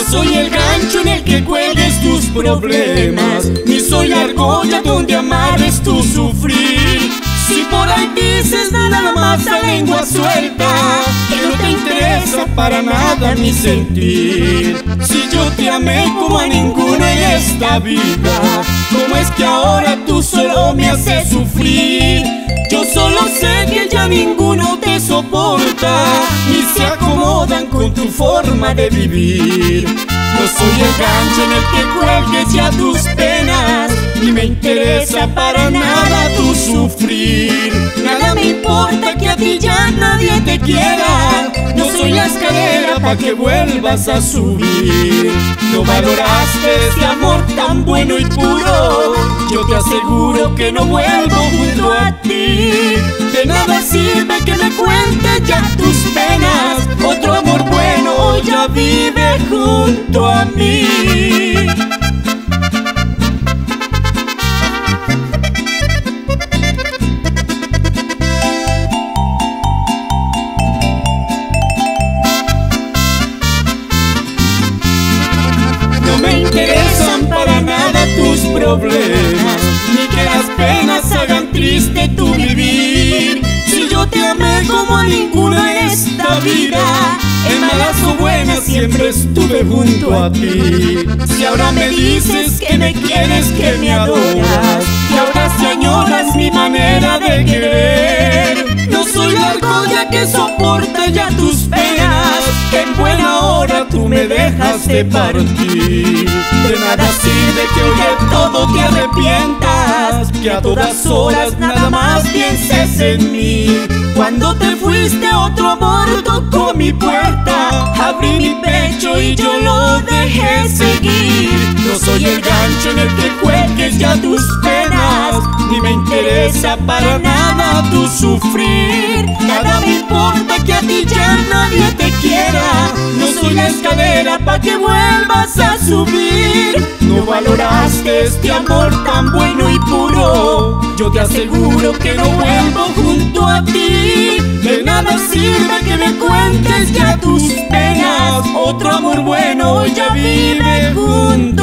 soy el gancho en el que cuelgues tus problemas, ni soy la argolla donde amarres tu sufrir. Si por ahí dices nada más a lengua suelta que no te interesa para nada mi sentir. Si yo te amé como a ninguno en esta vida, ¿cómo es que ahora tú solo me haces sufrir? Yo solo sé que ya ninguno te soporta, ni se acomodan con tu forma de vivir. No soy el gancho en el que cuelgues ya tus penas, ni me interesa para nada tu sufrir. Nada me importa que a ti ya nadie te quiera, no soy la escalera pa' que vuelvas a subir. No valoraste este amor tan bueno y puro, yo te aseguro que no vuelvo junto a ti. De nada sirve que me cuentes ya tus penas, otro amor bueno hoy ya vive junto a mí. No me interesan para nada tus problemas, ni que las penas hagan triste tu vivir. Si yo te amé como a ninguno en esta vida, en malas o buenas siempre estuve junto a ti. Si ahora me dices que me quieres, que me adoras, y ahora si añoras mi manera de querer, no soy la argolla que soporta ya tus penas, que en buena hora tú me dejaste partir. De nada sirve que hoy de todo te arrepientas, que a todas horas nada más pienses en mí. Cuando te fuiste otro amor tocó mi puerta, abrí mi pecho y yo lo dejé seguir. No soy el gancho en el que cuelgues ya tus penas, ni me interesa para nada tu sufrir. Nada me importa que a ti ya nadie te quiera, no soy la escalera pa' que vuelvas a subir. No valoraste este amor tan bueno y puro, yo te aseguro que no vuelvo junto a ti. De nada sirve que me cuentes ya tus penas, otro amor bueno ya vive junto